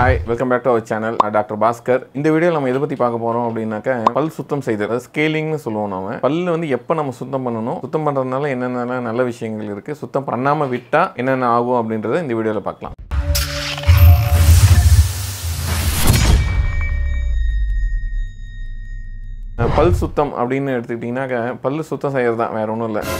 Hi, welcome back to our channel. Dr.Bhasker. இந்த வீடியோல நம்ம எதை பத்தி பார்க்க போறோம் அப்படினாக்க பல் சுத்தம் செய்தல், ஸ்கேலிங் னு சொல்லுவோம் நாம. பல்ல வந்து எப்ப நம்ம சுத்தம் பண்ணனும், சுத்தம் பண்றதுனால என்னென்ன நல்ல விஷயங்கள் இருக்கு, சுத்தம் பண்ணாம விட்டா என்னென்ன ஆகும் அப்படின்றதை இந்த வீடியோல பார்க்கலாம். பல் சுத்தம் அப்படின்னு எடுத்துக்கிட்டீங்கன்னாக்க பல் சுத்தம் செய்யறது தான், வேற ஒன்றும் இல்லை.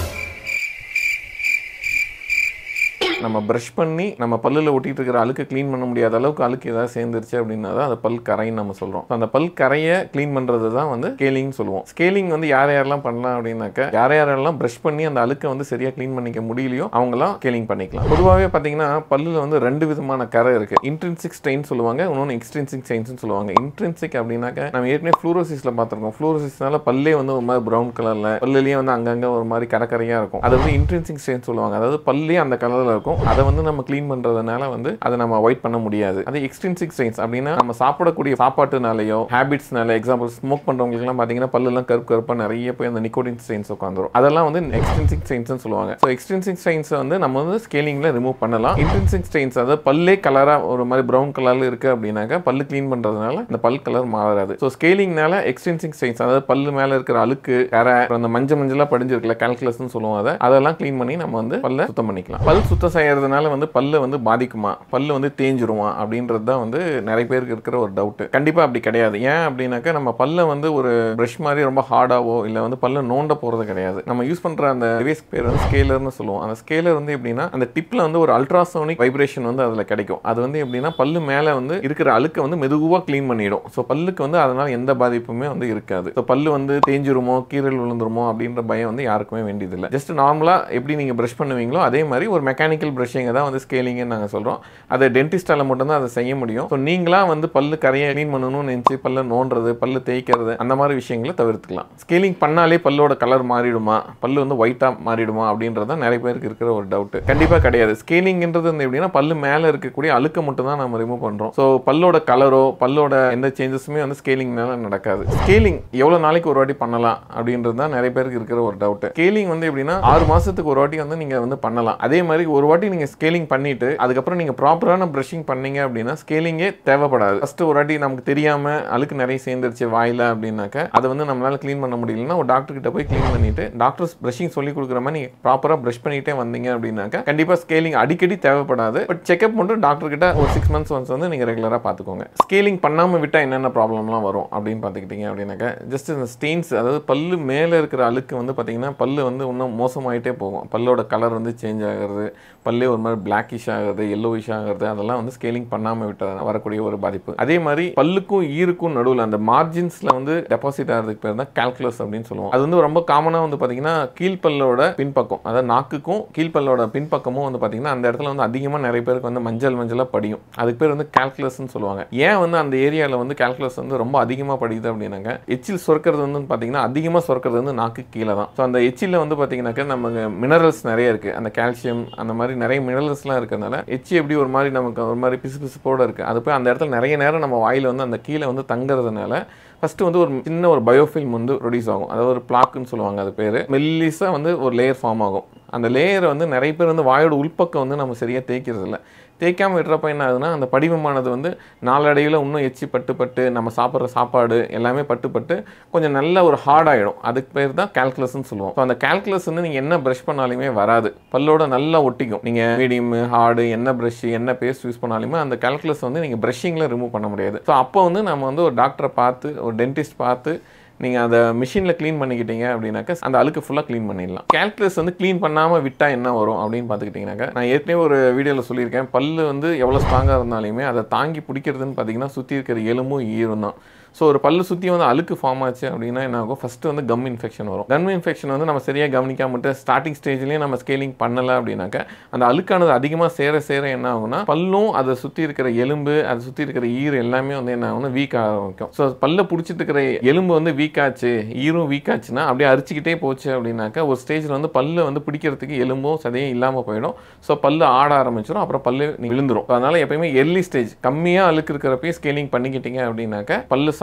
நம்ம பிரஷ் பண்ணி நம்ம பல்லில் ஒட்டிட்டு இருக்கிற அழுக்கு க்ளீன் பண்ண முடியாத அளவுக்கு அழுக்கு ஏதாவது சேர்ந்துருச்சு அப்படின்னா தான் அது பல் கரைன்னு நம்ம சொல்கிறோம். அந்த பல் கரையை க்ளீன் பண்ணுறது தான் வந்து ஸ்கேலிங் சொல்லுவோம். ஸ்கேலிங் வந்து யாரெல்லாம் பண்ணலாம் அப்படின்னாக்க யாரெல்லாம் பிரஷ் பண்ணி அந்த அழுக்கை வந்து சரியாக க்ளீன் பண்ணிக்க முடியலையோ அவங்களாம் ஸ்கேலிங் பண்ணிக்கலாம். பொதுவாகவே பார்த்தீங்கன்னா பல்லில் வந்து ரெண்டு விதமான கரை இருக்குது. இன்ட்ரின்சிக் ஸ்டெயின் சொல்லுவாங்க, இன்னொன்று எக்ஸ்ட்ரின்சிக் ஸ்டெயின்ஸ்னு சொல்லுவாங்க. இன்ட்ரின்சிக் அப்படின்னாக்க நம்ம ஏற்கனவே ஃப்ளூரோசிஸில் பார்த்துருக்கோம். ஃப்ளூரோசிஸ்னால பல்லே வந்து ஒரு மாதிரி ப்ரௌன் கலரில், பல்லுலேயே வந்து அங்கங்கே ஒரு மாதிரி கரையாக இருக்கும். அது வந்து இன்ட்ரின்சிக் ஸ்டெயின் சொல்லுவாங்க. அதாவது பல்லே அந்த கலரில் இருக்கும். அதை வந்து நம்ம க்ளீன் பண்றதுனால வந்து அதை நம்ம அவாய்ட் பண்ண முடியாது. அது எக்ஸ்ட்ரின்சிக் ஸ்டெயின்ஸ் அப்படின்னா நம்ம சாப்பிடக்கூடிய சாப்பாட்டுனாலயோ ஹேபிட்ஸ்னால, எக்ஸாம்பிள் ஸ்மோக் பண்றவங்களுக்குலாம் பாத்தீங்கன்னா பல்லெல்லாம் கருப்பா நிறைய போய் அந்த நிக்கோட்டின் ஸ்டெயின்ஸ் உட்காந்துரும். அதெல்லாம் வந்து எக்ஸ்ட்ரின்சிக் ஸ்டெயின்ஸ்னு சொல்லுவாங்க. ஸோ எக்ஸ்ட்ரின்சிக் ஸ்டெயின்ஸ் வந்து நம்ம வந்து ஸ்கேலிங்ல ரிமூவ் பண்ணலாம். இன்ட்ரின்சிக் ஸ்டெயின்ஸ் அதாவது பல்லே கலரா ஒரு மாதிரி ப்ரௌன் கலர்ல இருக்கு அப்படின்னாக்க பல்லு க்ளீன் பண்றதுனால அந்த பல் கலர் மாறாது. ஸோ ஸ்கேலிங்னால எக்ஸ்ட்ரின்சிக் ஸ்டெயின்ஸ் அதாவது பல்லு மேல இருக்கிற அழுக்கு, கரை, அந்த மஞ்சளா படிஞ்சிருக்கல கால்குலஸ்னு சொல்லுவோம். அதெல்லாம் க்ளீன் பண்ணி நம்ம வந்து பல்ல சுத்தம் பண்ணிக்கலாம். பல் சுத்தம் செய்யறதுனால வந்து பல்ல வந்து பாதிக்குமா, பல்லு வந்து தேஞ்சிருமா அப்படின்றது தான் வந்து நிறைய பேருக்கு இருக்கிற ஒரு டவுட். கண்டிப்பா அப்படி கிடையாது. ஏன் அப்படின்னாக்க நம்ம பல்ல வந்து ஒரு பிரஷ் மாதிரி ரொம்ப ஹார்டாவோ இல்ல வந்து பல்ல நோண்ட போறது கிடையாது. நம்ம யூஸ் பண்ற அந்த டிவைஸ் பேர் வந்து ஸ்கேலர்னு சொல்லுவோம். அந்த ஸ்கேலர் வந்து எப்படின்னா அந்த டிப்ல வந்து ஒரு அல்ட்ராசோனிக் வைப்ரேஷன் வந்து அதுல கிடைக்கும். அது வந்து எப்படின்னா பல்லு மேல வந்து இருக்கிற அழுக்க வந்து மெதுவா க்ளீன் பண்ணிடும். ஸோ பல்லுக்கு வந்து அதனால எந்த பாதிப்புமே வந்து இருக்காது. ஸோ பல்லு வந்து தேஞ்சிருமோ கீரல் விழுந்துருமோ அப்படின்ற பயம் வந்து யாருக்குமே வேண்டியதில்லை. ஜஸ்ட் நார்மலா எப்படி நீங்க பிரஷ் பண்ணுவீங்களோ அதே மாதிரி ஒரு மெக்கானிக்கல் பிரஷிங் தான் வந்து ஸ்கேலிங் நாங்க சொல்றோம். அதை டென்டிஸ்டால மட்டும் தான் அதை செய்ய முடியும். ஸோ நீங்களா வந்து பல்லு கரையை க்ளீன் பண்ணணும்னு நினைச்சு பல்ல நோண்டுறது, பல்லு தேய்க்கிறது அந்த மாதிரி விஷயங்களை தவிர்த்துக்கலாம். ஸ்கேலிங் பண்ணாலே பல்லோட கலர் மாறிடுமா, பல்லு வந்து ஒயிட்டா மாறிடுமா அப்படின்றத நிறைய பேருக்கு இருக்கிற ஒரு டவுட். கண்டிப்பா கிடையாது. ஸ்கேலிங்ன்றது வந்து எப்படின்னா பல்லு மேல இருக்கக்கூடிய அழுக்க மட்டும் தான் நம்ம ரிமூவ் பண்றோம். ஸோ பல்லோட கலரோ பல்லோட எந்த சேஞ்சஸுமே வந்து ஸ்கேலிங்னால நடக்காது. ஸ்கேலிங் எவ்வளவு நாளைக்கு ஒரு வாட்டி பண்ணலாம் அப்படின்றது தான் நிறைய பேருக்கு இருக்கிற ஒரு டவுட். ஸ்கேலிங் வந்து எப்படின்னா 6 மாசத்துக்கு ஒரு வாட்டி வந்து நீங்க வந்து பண்ணலாம். அதே மாதிரி ஒரு வாட்டி நீங்க ஸ்கேலிங் பண்ணிட்டு அதுக்கப்புறம் நீங்க ப்ராப்பரான பிரஷிங் பண்ணீங்க அப்படின்னா ஸ்கேலிங்கே தேவைப்படாது. ஃபர்ஸ்ட் ஒரு வாட்டி நமக்கு தெரியாம அழுக்கு நிறைய சேர்ந்துருச்சு வாயில அப்படின்னாக்க அதை வந்து நம்மளால க்ளீன் பண்ண முடியலன்னா ஒரு டாக்டர் கிட்ட போய் க்ளீன் பண்ணிட்டு டாக்டர்ஸ் பிரஷிங் சொல்லி கொடுக்குற மாதிரி நீங்க ப்ராப்பரா பிரஷ் பண்ணிட்டே வந்தீங்க அப்படின்னாக்க கண்டிப்பா ஸ்கேலிங் அடிக்கடி தேவைப்படாது. பட் செக்அப் மட்டும் டாக்டர் கிட்ட ஒரு 6 months ஒன்ஸ் வந்து நீங்க ரெகுலரா பாத்துக்கோங்க. ஸ்கேலிங் பண்ணாம விட்டா என்னென்ன ப்ராப்ளம்லாம் வரும் அப்படின்னு பாத்துக்கிட்டீங்க அப்படின்னாக்க ஜஸ்ட் இந்த ஸ்டெயின்ஸ், அதாவது பல்லு மேல இருக்கிற அழுக்கு வந்து பாத்தீங்கன்னா பல்லு வந்து இன்னும் மோசமாயிட்டே போகும். பல்லோட கலர் வந்து சேஞ்ச் ஆகிறது, பல்லே ஒரு மாதிரி பிளாக்கிஷ் ஆகுறது, yellowish ஆகிறது, அதெல்லாம் வந்து ஸ்கேலிங் பண்ணாம விட்டா வரக்கூடிய ஒரு பாதிப்பு. அதே மாதிரி பல்லுக்கும் ஈருக்கும் நடுவில் அந்த மார்ஜின்ஸ்ல வந்து டெபாசிட் ஆகிறதுக்கு பேர் தான் கால்குலஸ் அப்படின்னு சொல்லுவோம். அது வந்து ரொம்ப காமனா வந்து பாத்தீங்கன்னா கீழ்பல்லோட பின்பக்கம், அதாவது நாக்குக்கும் கீழ்பல்லோட பின்பக்கமும் வந்து பாத்தீங்கன்னா அந்த இடத்துல வந்து அதிகமா நிறைய பேருக்கு வந்து மஞ்சளா படியும். அதுக்கு பேர் வந்து கால்குலஸ்னு சொல்லுவாங்க. ஏன் வந்து அந்த ஏரியால வந்து கால்குலஸ் வந்து ரொம்ப அதிகமா படியுது அப்படின்னாங்க, எச்சில் சுரக்கிறது வந்து பாத்தீங்கன்னா அதிகமா சுரக்கிறது வந்து நாக்கு கீழே தான். ஸோ அந்த எச்சில வந்து பாத்தீங்கன்னாக்க நமக்கு மினரல்ஸ் நிறைய இருக்கு, அந்த கால்சியம் அந்த மாதிரி நிறைய மினரல்ஸ்லாம் இருக்கிறதுனால எச்சி எப்படி ஒரு மாதிரி நமக்கு ஒரு மாதிரி பிசுபிசுப்போட இருக்கு, அது போய் அந்த இடத்துல நிறைய நேரம் நம்ம வாயில வந்து அந்த கீழே வந்து தங்குறதுனால ஃபர்ஸ்ட் வந்து ஒரு சின்ன ஒரு பயோஃபில்ம் வந்து ப்ரொடியூஸ் ஆகும். அதாவது ஒரு பிளாக்குன்னு சொல்லுவாங்க. அது பேர் மெல்லிசா வந்து ஒரு லேயர் ஃபார்ம் ஆகும். அந்த லேயரை வந்து நிறைய பேர் வந்து வாயோட உள்பக்கம் வந்து நம்ம சரியா தேய்க்கிறது இல்லை. தேய்க்காமல் விடுறப்ப என்ன ஆகுதுன்னா அந்த படிவமானது வந்து நாளடைவில் இன்னும் எச்சி பட்டு நம்ம சாப்பிட்ற சாப்பாடு எல்லாமே பட்டு கொஞ்சம் நல்ல ஒரு ஹார்ட் ஆகிடும். அதுக்கு பேர் தான் கால்குலஸ்ன்னு சொல்லுவோம். ஸோ அந்த கால்குலஸ் வந்து நீங்கள் என்ன ப்ரஷ் பண்ணாலுமே வராது, பல்லோட நல்லா ஒட்டிக்கும். நீங்கள் மீடியம், ஹார்டு, என்ன ப்ரஷ் என்ன பேஸ்ட் யூஸ் பண்ணாலுமே அந்த கால்குலஸ் வந்து நீங்கள் ப்ரஷிங்கில் ரிமூவ் பண்ண முடியாது. ஸோ அப்போ வந்து நம்ம வந்து ஒரு டாக்டரை பார்த்து, ஒரு டென்டிஸ்ட் பார்த்து நீங்கள் அதை மிஷினில் க்ளீன் பண்ணிக்கிட்டீங்க அப்படின்னாக்க அந்த அழுக்கு ஃபுல்லாக க்ளீன் பண்ணிடலாம். கால்குலஸ் வந்து க்ளீன் பண்ணாமல் விட்டால் என்ன வரும் அப்படின்னு பார்த்துக்கிட்டிங்கனாக்கா, நான் ஏற்கனவே ஒரு வீடியோவில் சொல்லியிருக்கேன், பல்லு வந்து எவ்வளோ ஸ்ட்ராங்காக இருந்தாலுமே அதை தாங்கி பிடிக்கிறதுன்னு பார்த்தீங்கன்னா சுற்றி இருக்கிற எலும்பும் ஈரும் தான். ஸோ ஒரு பல்லு சுற்றி வந்து அழுக்கு ஃபார்ம் ஆச்சு அப்படின்னா என்ன ஆகும், ஃபஸ்ட்டு வந்து கம் இன்ஃபெக்ஷன் வரும். கம் இன்ஃபெக்ஷன் வந்து நம்ம சரியாக கவனிக்காமட்டு ஸ்டார்டிங் ஸ்டேஜ்லேயே நம்ம ஸ்கேலிங் பண்ணலை அப்படின்னாக்க அந்த அழுக்கானது அதிகமாக சேர என்ன ஆகும்னா பல்லும் அதை சுற்றி இருக்கிற எலும்பு, அதை சுற்றி இருக்கிற ஈர் எல்லாமே வந்து என்ன ஆகும்னா வீக் ஆரம்பிக்கும். ஸோ பல்ல பிடிச்சிட்டு இருக்கிற எலும்பு வந்து வீக் ஆச்சு, ஈரும் வீக் ஆச்சுன்னா அப்படியே அரிச்சிக்கிட்டே போச்சு அப்படின்னாக்கா ஒரு ஸ்டேஜில் வந்து பல்லு வந்து பிடிக்கிறதுக்கு எலும்பும் சதையும் இல்லாமல் போயிடும். ஸோ பல்லு ஆட ஆரம்பிச்சிடும், அப்புறம் பல்லு விழுந்துடும். அதனால எப்பயுமே எர்லி ஸ்டேஜ் கம்மியாக அழுக்கு இருக்கிறப்பயே ஸ்கேலிங் பண்ணிக்கிட்டீங்க அப்படின்னாக்க பல்லு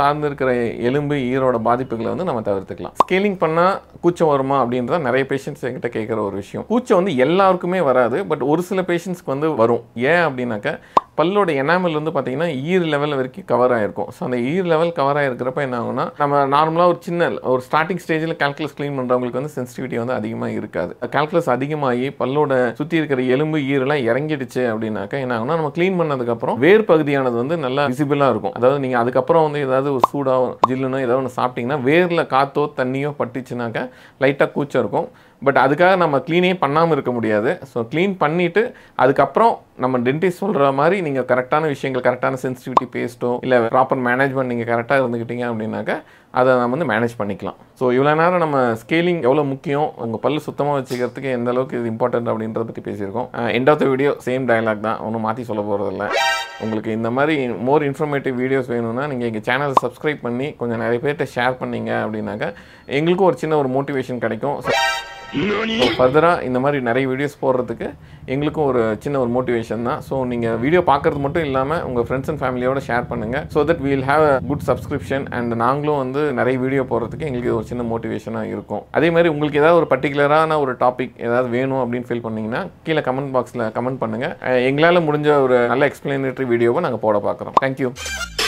சார்ந்து இருக்கிற எலும்பு ஈரோட பாதிப்புகளை வந்து நம்ம தவிர்த்துக்கலாம். ஸ்கேலிங் பண்ணால் கூச்சம் வருமா அப்படின்றத நிறைய பேஷண்ட்ஸ் என்கிட்ட கேட்குற ஒரு விஷயம். கூச்சம் வந்து எல்லாருக்குமே வராது, பட் ஒரு சில பேஷண்ட்ஸ்க்கு வந்து வரும். ஏன் அப்படின்னாக்கா பல்லோட எனாமல் வந்து பார்த்தீங்கன்னா ஈர் லெவல் வரைக்கும் கவர் ஆகிருக்கும். ஸோ அந்த ஈர் லெவல் கவர் ஆகிருக்கிறப்ப என்ன ஆகும்னா, நம்ம நார்மலாக ஒரு ஸ்டார்டிங் ஸ்டேஜில் கால்குலஸ் க்ளீன் பண்ணுறவங்களுக்கு வந்து சென்சிட்டிவிட்டி வந்து அதிகமாக இருக்காது. கால்குலஸ் அதிகமாகி பல்லோட சுற்றி இருக்கிற எலும்பு ஈரெல்லாம் இறங்கிடுச்சு அப்படின்னாக்கா என்ன ஆகும்னா, நம்ம க்ளீன் பண்ணதுக்கப்புறம் வேர் பகுதியானது வந்து நல்லா விசிபிளாக இருக்கும். அதாவது நீங்கள் அதுக்கப்புறம் வந்து ஏதாவது ஒரு சூடாக ஜில்லுன்னு ஏதாவது ஒன்று சாப்பிட்டீங்கன்னா வேரில் காற்றோ தண்ணியோ பட்டுச்சுனாக்கா லைட்டாக கூச்சம் இருக்கும். பட் அதுக்காக நம்ம க்ளீனே பண்ணாமல் இருக்க முடியாது. ஸோ க்ளீன் பண்ணிவிட்டு அதுக்கப்புறம் நம்ம டென்டிஸ்ட் சொல்கிற மாதிரி நீங்கள் கரெக்டான விஷயங்கள், கரெக்டான சென்சிட்டிவிட்டி பேஸ்ட்டோ இல்லை ப்ராப்பர் மேனேஜ்மெண்ட் நீங்கள் கரெக்டாக இருந்துக்கிட்டீங்க அப்படின்னாக்கா அதை நம்ம வந்து மேனேஜ் பண்ணிக்கலாம். ஸோ இவ்வளோ நேரம் நம்ம ஸ்கேலிங் எவ்வளோ முக்கியம், உங்கள் பல்லு சுத்தமாக வச்சுக்கிறதுக்கு எந்த அளவுக்கு இது இம்பார்ட்டன்ட் அப்படின்றத பற்றி பேசியிருக்கோம். End of the video same dialogue தான், ஒன்றும் மாற்றி சொல்ல போகிறதில்ல. உங்களுக்கு இந்த மாதிரி மோர் இன்ஃபர்மேட்டிவ் வீடியோஸ் வேணும்னா நீங்கள் எங்கள் சேனலை சப்ஸ்கிரைப் பண்ணி கொஞ்சம் நிறைய பேர்கிட்ட ஷேர் பண்ணீங்க அப்படின்னாக்கா எங்களுக்கும் ஒரு சின்ன ஒரு மோட்டிவேஷன் கிடைக்கும். ஃபர்தராக இந்த மாதிரி நிறைய வீடியோஸ் போடுறதுக்கு எங்களுக்கும் ஒரு சின்ன ஒரு மோட்டிவேஷன் தான். ஸோ நீங்கள் வீடியோ பார்க்குறது மட்டும் இல்லாமல் உங்கள் ஃப்ரெண்ட்ஸ் அண்ட் ஃபேமிலியோட ஷேர் பண்ணுங்கள். So that we'll have a good subscription and நாங்களும் வந்து நிறைய வீடியோ போடுறதுக்கு எங்களுக்கு ஒரு சின்ன மோட்டிவேஷனாக இருக்கும். அதே மாதிரி உங்களுக்கு ஏதாவது ஒரு பர்டிகுலரான ஒரு டாபிக் ஏதாவது வேணும் அப்படின்னு ஃபீல் பண்ணிங்கன்னா கீழே கமெண்ட் பாக்ஸில் கமெண்ட் பண்ணுங்கள். எங்களால் முடிஞ்ச ஒரு நல்ல எக்ஸ்பிளனேட்டரி வீடியோவை நாங்கள் போட பார்க்குறோம். தேங்க்யூ.